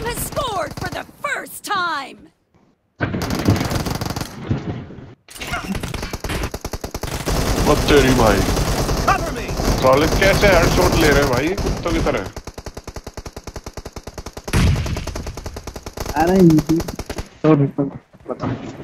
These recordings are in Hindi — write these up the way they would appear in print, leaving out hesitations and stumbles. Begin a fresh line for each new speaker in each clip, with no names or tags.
has scored for the first time.
बहुत तेरी भाई साले कैसे हेडशॉट ले रहे हैं भाई कुत्तों की तरह।
अरे तो बता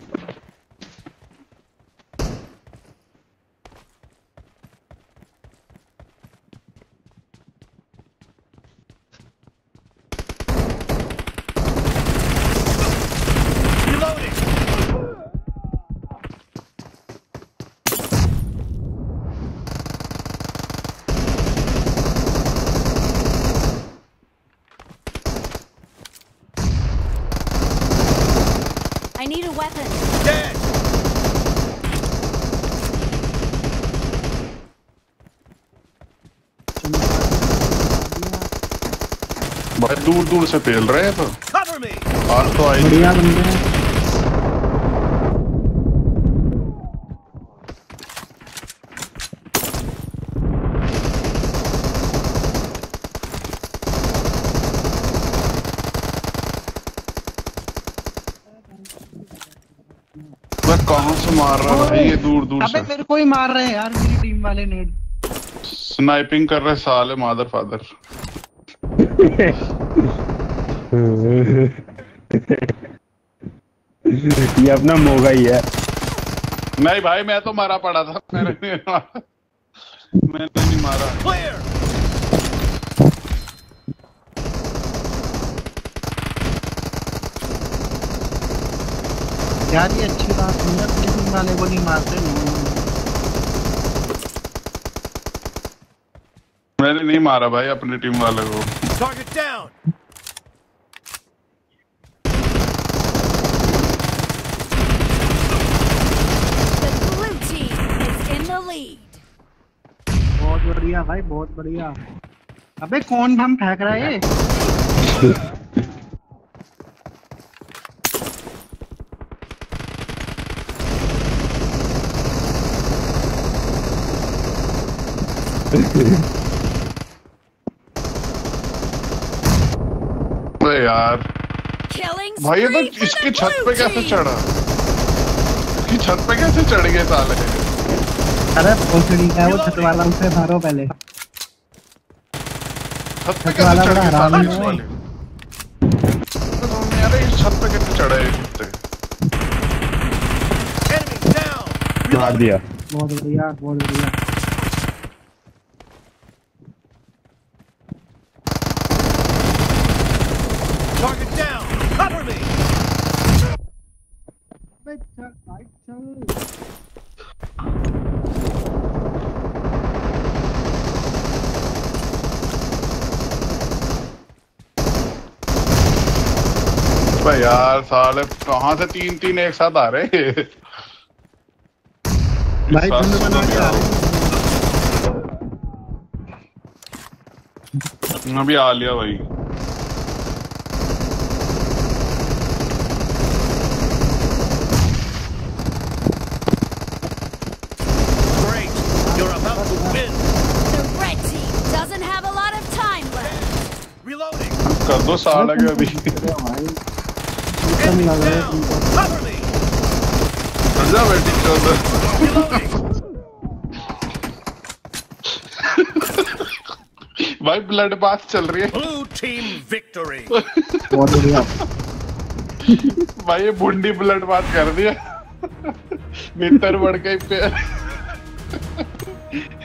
I need a weapon.
Dead.
भाई दूर दूर से पेल रहे हैं तो
Cover me.
आज तो आई
बढ़िया बंदे हैं।
कहाँ से मार रहा है भाई ये दूर दूर से।
अबे मेरे को ही मार रहे हैं यार मेरी टीम वाले नेट
स्नाइपिंग कर रहे साले मादर फादर।
ये अपना मोगा ही है।
नहीं भाई मैं तो मारा पड़ा था मैंने नहीं मारा।
Clear.
यार ये अच्छी बात नहीं है अपने टीम वाले को नहीं मारते
मैंने नहीं मारा भाई अपनी टीम वाले को।
Target down.
The blue team is in the lead.
बहुत बढ़िया भाई बहुत बढ़िया। अबे कौन हम फेंक रहा है
यार
Killing
भाई ये
spree
तो
for
इसकी
the
छत पे
blue
कैसे
team.
चढ़ा। इसकी छत पे कैसे चढ़ गए साले।
अरे भोसड़ी का वो छत वाला उसे मारो पहले।
छत पे कैसे चढ़ गए साले इस वाले। यार इस छत पे कैसे चढ़े कुत्ते।
Enemy down.
मार दिया।
बहुत बढ़िया बहुत बढ़िया।
Target down. Cover me.
भाई यार साले कहाँ से तीन तीन एक साथ आ रहे हैं।
भाई झुंड बना के आ रहे हैं।
अभी आ लिया भाई।
Great. You're about to win.
The red team doesn't have a lot of time left.
Reloading.
कर दो साले के अभी।
Enemy down. Cover me.
जा बेटी चौदह।
Reloading.
भाई ब्लड बाथ चल रही है।
Blue team victory.
बहुत बढ़िया।
भाई ये बुंडी ब्लड बाथ कर दिया। भीतर बढ़ के पे